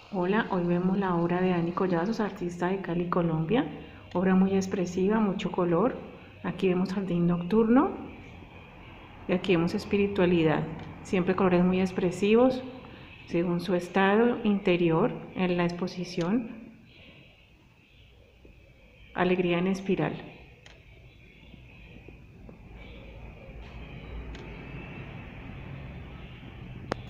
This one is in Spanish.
Hola, hoy vemos la obra de Dani Collazos, artista de Cali, Colombia. Obra muy expresiva, mucho color. Aquí vemos jardín nocturno y aquí vemos espiritualidad. Siempre colores muy expresivos, según su estado interior en la exposición. Alegría en espiral.